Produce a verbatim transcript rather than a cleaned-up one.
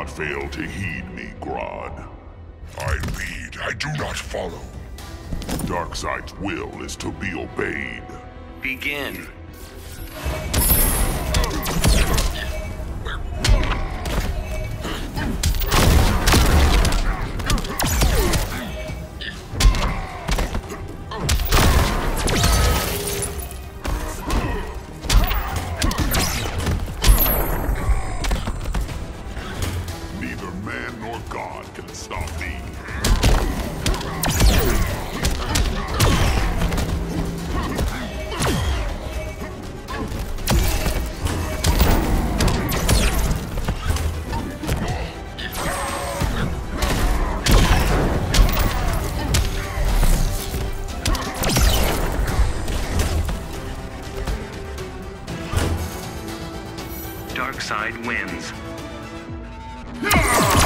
not fail to heed me, Grodd. I lead, I do not follow. Darkseid's will is to be obeyed. Begin. Neither man nor God can stop me. Darkseid wins. Ah!